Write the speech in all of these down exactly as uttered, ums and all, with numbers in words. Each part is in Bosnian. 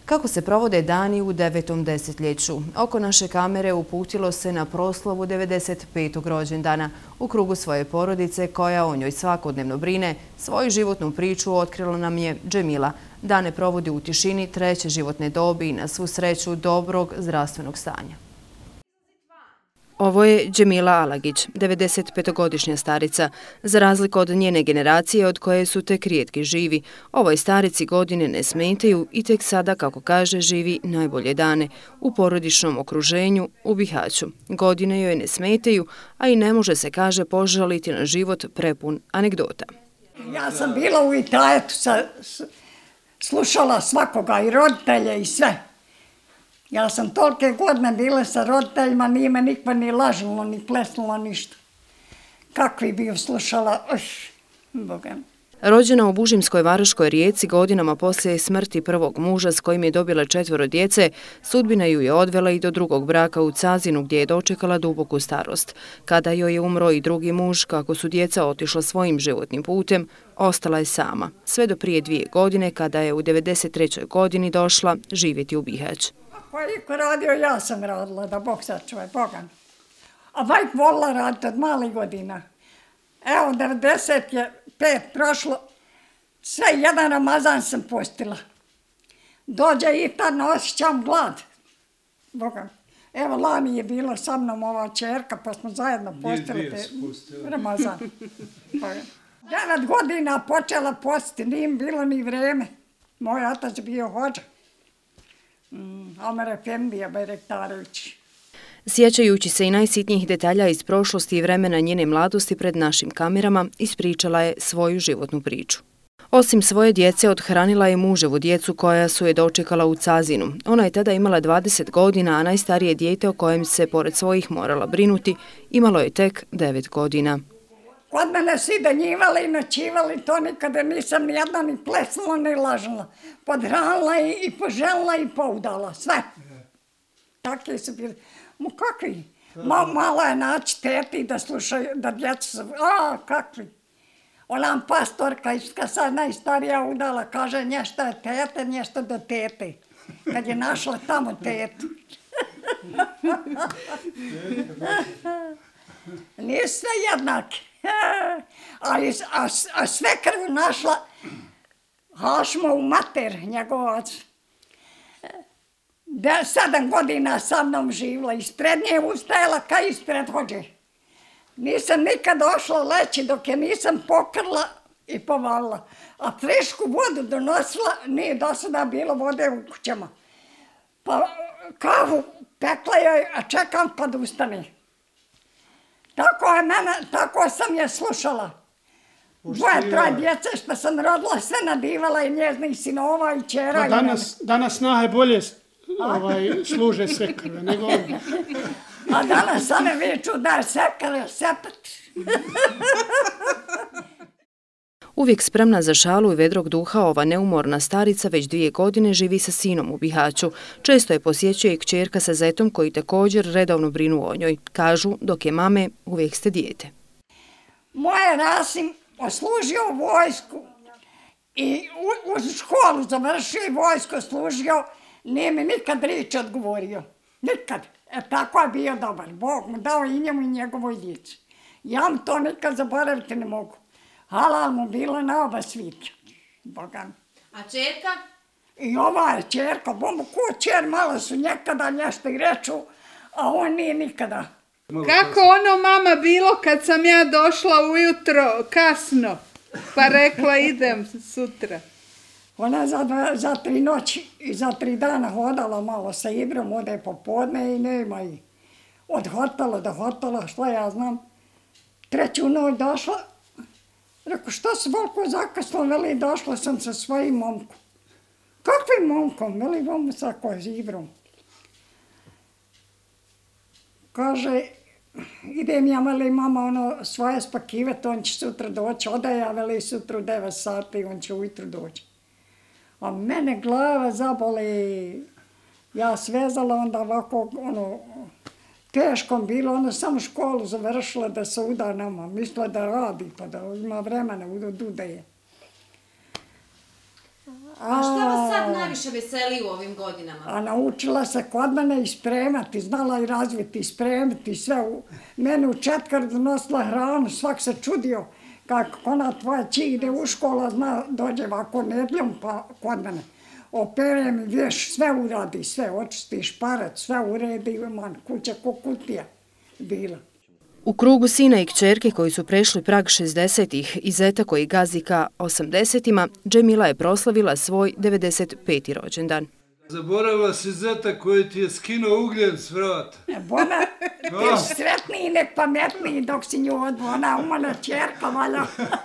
Kako se provode dani u devetom desetljeću? Oko naše kamere uputilo se na proslavu devedeset petog rođendana. U krugu svoje porodice, koja o njoj svakodnevno brine, svoju životnu priču otkrila nam je Džemila. Dane provodi u tišini treće životne dobi i na svu sreću dobrog zdravstvenog stanja. Ovo je Džemila Alagić, devedesetpetogodišnja starica. Za razliku od njene generacije od koje su tek rijetki živi, ovoj starici godine ne smetaju i tek sada, kako kaže, živi najbolje dane u porodičnom okruženju u Bihaću. Godine joj ne smetaju, a i ne može se, kaže, požaliti na život prepun anegdota. Ja sam bila u Itajetu, slušala svakoga i roditelje i sve. Ja sam tolike godine bila sa roditeljima, nije me nikva ni lažilo, ni plesnulo, ništa. Kakvi bi ju slušala, uš, Boga. Rođena u Bužimskoj Varoškoj Rijeci, godinama poslije smrti prvog muža s kojim je dobila četvoro djece, sudbina ju je odvela i do drugog braka u Cazinu, gdje je dočekala duboku starost. Kada joj je umro i drugi muž, kako su djeca otišla svojim životnim putem, ostala je sama. Sve do prije dvije godine, kada je u devedeset trećoj godini došla živjeti u Bihać. Ako je iko radio, ja sam radila, da Bog sačuvaj, Bogan. A vajk volila raditi od malih godina. Evo, devedeset pet prošlo, sve jedan Ramazan sam postila. Dođe i tad osjećam glad. Bogan. Evo, lani je bila sa mnom ova čerka, pa smo zajedno postili Ramazan. Devet godina počela postiti, nije im bilo ni vreme. Moj otac bio hođa. Omer Efendija Bajrektarović. Sjećajući se i najsitnijih detalja iz prošlosti i vremena njene mladosti pred našim kamerama, ispričala je svoju životnu priču. Osim svoje djece, othranila je muževu djecu koja su je dočekala u Cazinu. Ona je tada imala dvadeset godina, a najstarije dijete o kojem se, pored svojih, morala brinuti, imalo je tek devet godina. Kod mene svi danjivali i noćivali, to nikada nisam nijedna ni plesnula ni lažila. Podhranila i poželila i poudala, sve. Takvi su bili. Mo kakvi? Malo je naći teti da slušaju, da djeca su, a kakvi? Ona pastorka, sad najstarija udala, kaže nešto je tete, nešto do tete. Kad je našla tamo tetu. Nije sve jednaki. Ali, a, a sve krv našla Hašmovu mater, njegovac. De, sedam godina sa mnom živla, ispred nje ustajala kao ispred hođe. Nisam nikad došla leći dok je nisam pokrla i povalila. A frišku vodu donosila, nije do sada bilo vode u kućama. Pa kavu pekla joj, a čekam kad ustane. Tako je mene, tako sam je slušala. Dvoje, troje djece što sam rodila, sve nadivala i njeznih sinova i čera. Pa danas, danas najbolje ovaj, služe svekave, nego ono. A danas same viču da je sekare, sepet. Uvijek spremna za šalu i vedrog duha, ova neumorna starica već dvije godine živi sa sinom u Bihaću. Često je posjećuje i kćerka sa zetom koji također redovno brinu o njoj. Kažu, dok je mame, uvijek ste dijete. Moje Rasim oslužio vojsku i u, u školu završio i vojsko služio, nije mi nikad riječ odgovorio. Nikad. E, tako je bio dobar. Bog mu dao i njemu i njegovoj djeci. Ja mu to nikad zaboraviti ne mogu. Halal mu bilo na oba svita. Bogan. A čerka? I ova je čerka. Bomu ko čer, malo su nekada nešto i reču, a on nije nikada. Kako ono, mama, bilo kad sam ja došla ujutro kasno, pa rekla idem sutra? Ona za, dva, za tri noći i za tri dana hodala malo sa Ibrom, ode popodne i nema i od hotela do hotela, što ja znam. Treću noć došla. Rekao, što se volko zakaslo, veli, došla sam sa svojim momkom. Kakvim momkom? Veli, vam sa kojim, s Ibrom. Kaže, idem ja, veli, mama, ono, svoje spakivati, on će sutra doći. Ode ja, veli, sutra u devet sati, on će ujutru doći. A mene glava zaboli. Ja svezala onda ovako, ono, teško bilo, ona samo školu završila da se uda nama. Mislila da radi, pa da ima vremena, da udaje. A što vas sad najviše veseli u ovim godinama? A naučila se kod mene i spremati, znala i razviti, spremiti sve. U, mene u četkar donosila hranu, svak se čudio kako ona tvoja ći ide u školu, zna, dođe ovako nedljom pa kod mene. Opere mi vješ, sve uradi, sve očisti, šparac, sve uredi, man, kuća ko kutija bila. U krugu sina i kćerke koji su prešli prag šezdesetih i zeta koji gazi ka osamdesetima, Džemila je proslavila svoj devedeset peti rođendan. Zaboravila si zeta koji ti je skinuo ugljen s vrata. Bona, ti sretniji i nek pametniji dok si nju odvo, ona umana čerka valja.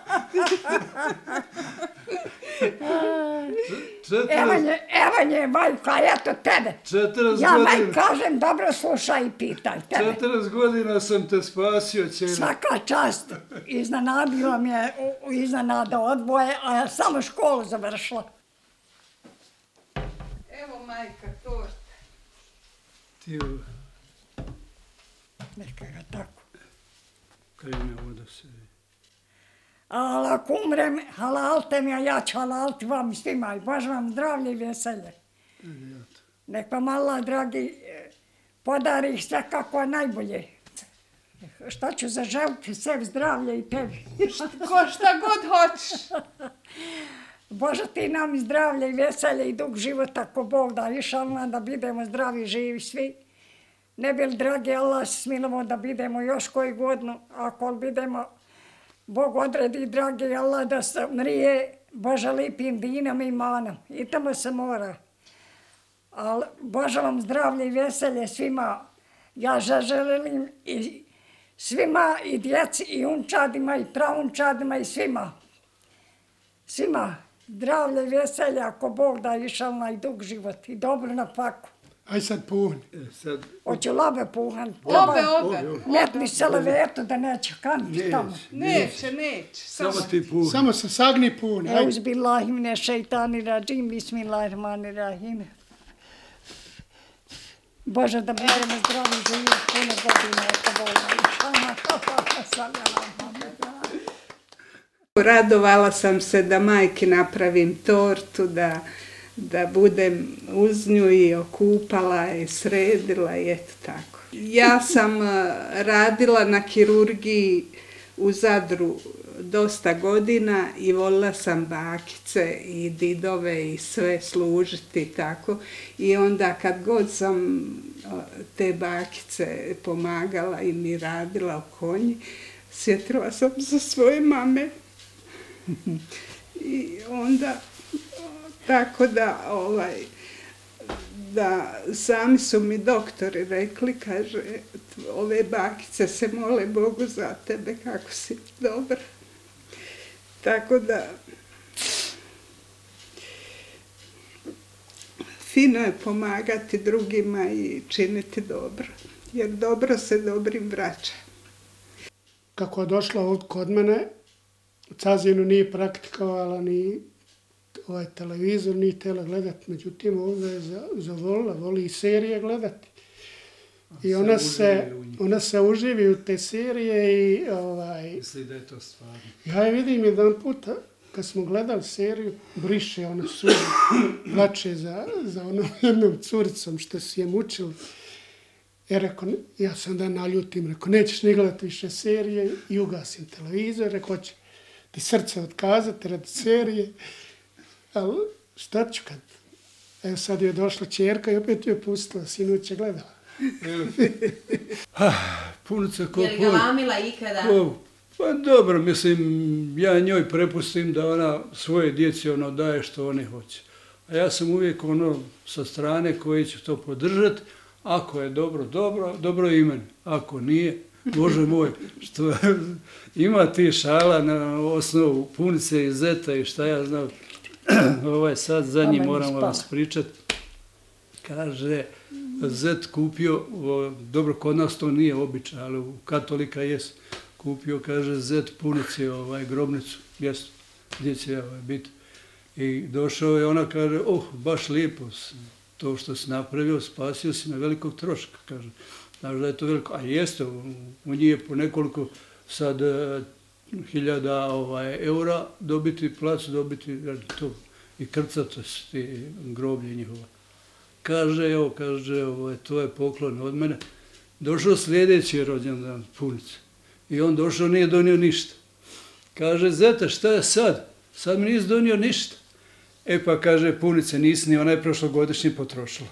Evo nje, majka, eto tebe. Ja maj kažem, dobro slušaj i pitaj tebe. četrdeset godina sam te spasio, ćeri. Svaka čast. Iznenadila mi je, iznenada odvoje, a ja samo školu završila. Evo majka, torta. Ti Neka ga tako. krene voda se. Ali ako umrem, halalte mi, a ja ću halalti vam svima i Bože vam zdravlje i veselje. Nek vam Allah, dragi, podari sve kako je najbolje. Šta ću zaželiti sebi zdravlje i tebi. Ko šta god hoćeš. Bože ti nam i zdravlje i veselje i dug život ako Bog da išalna da budemo zdravi i živi svi. Ne bi li, dragi Allah, smilovo da budemo još koju godinu, ako li budemo Bog odredi, dragi Allah, da se mrije Bože lipim dinom i manom. I tamo se mora. Ali Bože vam zdravlje i veselje svima. Ja želim i svima, i djeci, i unčadima, i praunčadima, i svima. Svima zdravlje i veselje, ako Bog da išalna i dug život i dobro na paku. Aj sad puhni. Hoću lobe puhan. Obe, obe. Metni se levetu da neće kaniti tamo. Neće, neće. Samo ti puhni. Samo se sagni puhni. Aj. Euzbillahi mine šeitani rajim, bismillahirrahmanirrahim. Bože da budemo zdravi živi puno godina ako Bog da išalna. Radovala sam se da majki napravim tortu, da, da budem uz nju i okupala i sredila i eto tako. Ja sam radila na kirurgiji u Zadru dosta godina i volila sam bakice i didove i sve služiti tako. I onda kad god sam te bakice pomagala i mi radila u konji, sjetila sam za svoje mame. I onda, tako da, ovaj, da sami su mi doktori rekli, kaže, ove bakice se mole Bogu za tebe, kako si dobra. Tako da, fino je pomagati drugima i činiti dobro, jer dobro se dobrim vraća. Kako je došla ovdje kod mene, u Cazinu nije praktikovala ni ovaj televizor, ni tele gledati, međutim ovdje je zavolila, voli i serije gledati. I ona se, ona se uživi u te serije i ovaj... Misli da je to stvarno. Ja je vidim jedan puta, kad smo gledali seriju, briše ona suzu, plače za, za onom jednom curicom što si je mučili. Ja rekao, ja sam da naljutim, rekao, nećeš ni gledati više serije i ugasim televizor, rekao, će ti srce otkazati radi serije, ali šta ću kad? Evo sad je došla čerka i opet je pustila, sinoć je gledala. Punica ko... Je li ga lamila ikada? Ko, pa dobro, mislim, ja njoj prepustim da ona svoje djeci ono daje što oni hoće. A ja sam uvijek ono sa strane koji će to podržati. Ako je dobro, dobro, dobro je i meni. Ako nije, Bože moj, što ima ti šala na osnovu Punice i zeta i šta ja znam, ovaj sad zadnji moram vas pričati. Kaže, zet kupio, dobro, kod nas to nije običaj, ali u katolika jest, kupio, kaže, zet Punici ovaj, grobnicu, jest, gdje će ovaj, biti. I došao je, ona kaže, oh, baš lijepo, to što si napravio, spasio si me velikog troška, kaže. Znaš da je to veliko, a jeste, u, u njih je po nekoliko sad hiljada ovaj, eura dobiti plac, dobiti to. i krcatost i groblje njihova. Kaže, evo, kaže, ovo, to je poklon od mene. Došao sljedeći rođendan punice. I on došao, nije donio ništa. Kaže, zeta, šta je sad? Sad mi nisi donio ništa. E pa kaže, punice, nisi ni onaj prošlogodišnji potrošila.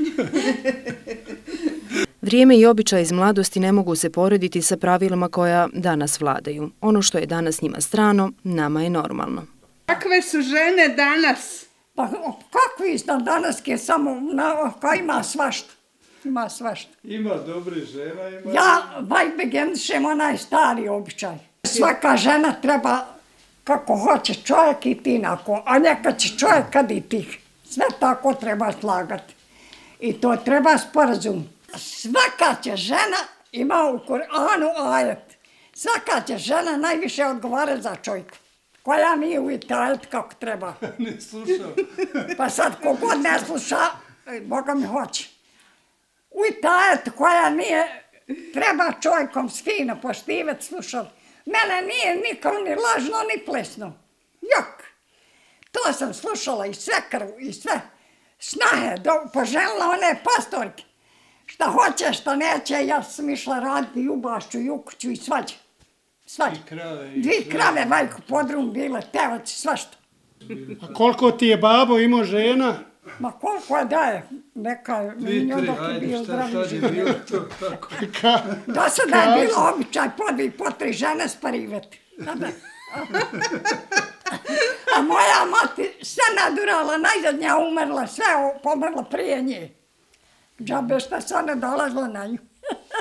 Vrijeme i običaj iz mladosti ne mogu se porediti sa pravilima koja danas vladaju. Ono što je danas njima strano, nama je normalno. Kakve su žene danas? Pa kakvi ste danaske, samo na, ka ima svašta. Ima svašta. Ima dobre žena, ima... Ja vajbegenšem onaj stari običaj. Svaka žena treba kako hoće čovjek i ti nako, a neka će čovjek kad i ti. Sve tako treba slagati. I to treba sporazum. Svaka će žena, ima u Kur'anu ajet, svaka će žena najviše odgovara za čovjeka. Koja nije u ajet kako treba. Ne slušao. Pa sad kogod ne sluša, Boga mi hoće. U ajet koja nije, treba čovjekom fino poštivati, slušati. Mene nije nikom ni lažno, ni plesno. Jok. To sam slušala i sve krv, i sve snahe, poželjela one pastorke. Šta hoće, šta neće, ja sam išla raditi i u Bašću, i u kuću, i svađe. Svađe. Dvi krave, vajku, podrum, bile, tevac, svašta. A koliko ti je babo imao žena? Ma koliko je daje, neka mi dok je bio zdravi život. Do sada je bilo običaj po dvi, po tri žene sparivati. A moja mati sve nadurala, najzadnja umrla, sve pomrla prije nje. Džabe šta se ne dolazila na nju.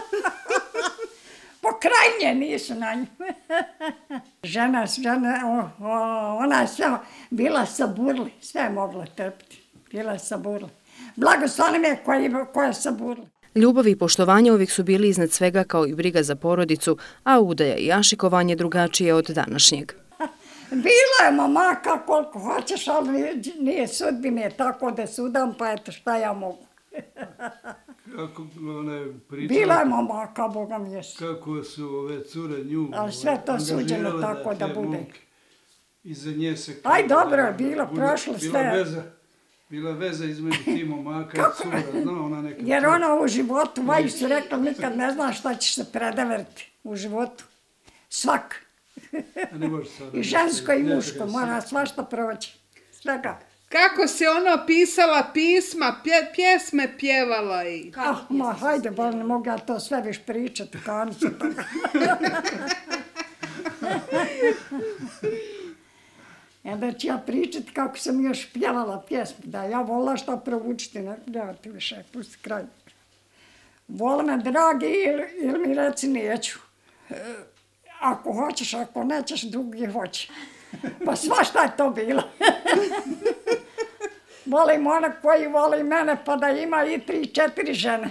Po kraj nje nisu na nju. Žena, žena, o, o, ona je sve bila saburli, sve je mogla trpiti. Bila je saburli. Blagoslovi me koja je saburli. Ljubav i poštovanje uvijek su bili iznad svega kao i briga za porodicu, a udaja i jašikovanje drugačije od današnjeg. Bilo je momaka koliko hoćeš, ali nije sudbine tako da sudam, pa eto šta ja mogu. Kako ona pričala... Bilo je momaka, Boga mi jesu. Kako su ove cure nju... Ali sve to suđeno tako da bude. Iza nje se... Aj dobro je bilo, prošlo sve. Bila veza, bila veza između ti momaka i cura, zna ona neka... Jer ono u životu, vaju su rekla, nikad ne znaš šta ćeš se predeveriti u životu. Svak. I žensko i muško, mora svašta proći. Svega. Kako se ono pisala pisma, pje, pjesme pjevala i... Ah, ma hajde, bar ne mogu ja to sve viš pričati, kanu se toga. Onda ću ja pričati kako sam još pjevala pjesmu, da ja vola šta provučiti, ne, ja ti više, pusti kraj. Vola me, dragi, ili, ili mi reci neću. Ako hoćeš, ako nećeš, drugi hoće. Pa svašta je to bilo. Volim ona koji voli mene, pa da ima i tri, četiri žene.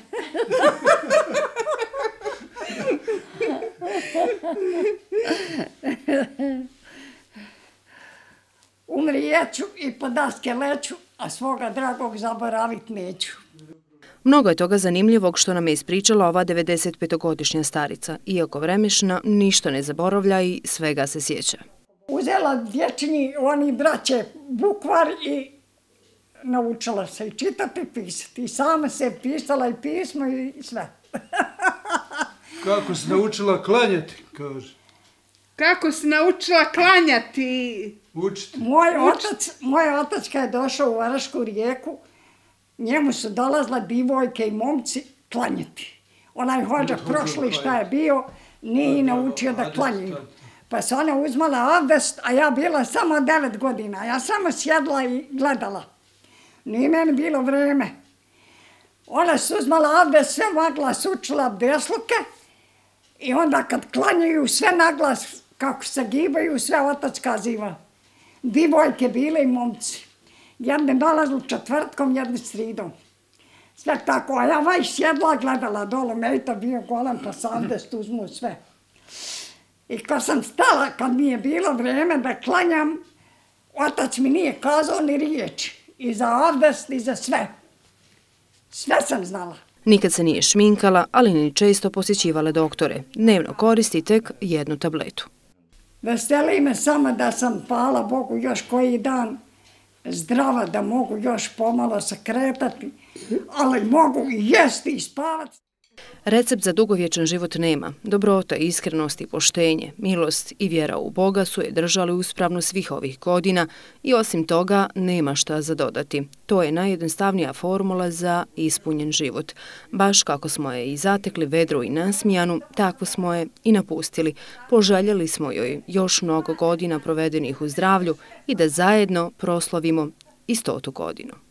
Umrijeću i po daske leću, a svoga dragog zaboravit neću. Mnogo je toga zanimljivog što nam je ispričala ova devedesetpetogodišnja starica. Iako vremešna, ništa ne zaboravlja i svega se sjeća. Uzela dječini, oni braće, bukvar i naučila se i čitati i pisati. I sama se pisala i pismo i sve. Kako si naučila klanjati, kaže. Kako si naučila klanjati? Učiti. Moj otac, moj otac kad je došao u Varašku rijeku, njemu su dolazile divojke i momci klanjati. Onaj hođa prošli šta je bio, nije naučio da klanjaju. Pa se ona uzmala abdest, a ja bila samo devet godina. Ja samo sjedla i gledala. Nije meni bilo vreme. Ona su uzmala abdest, sve mogla su učila abdesluke i onda kad klanjaju sve naglas, kako se gibaju, sve otac kaziva. Divojke bile i momci. Jedne dolazili četvrtkom, jedne sridom. Sve tako, a ja vaj sjedla, gledala dolo, mejta bio golem, pa sam abdest uzmu sve. I kad sam stala, kad mi je bilo vreme da klanjam, otac mi nije kazao ni riječi. I za abdest, i za sve. Sve sam znala. Nikad se nije šminkala, ali ni često posjećivala doktore. Dnevno koristi tek jednu tabletu. Veseli me samo da sam, hvala Bogu, još koji dan zdrava, da mogu još pomalo se kretati, ali mogu i jesti i spavati. Recept za dugovječan život nema. Dobrota, iskrenost i poštenje, milost i vjera u Boga su je držali uspravno svih ovih godina i osim toga nema šta za dodati. To je najjednostavnija formula za ispunjen život. Baš kako smo je i zatekli vedru i nasmijanu, tako smo je i napustili. Poželjeli smo joj još mnogo godina provedenih u zdravlju i da zajedno proslavimo i stotu godinu.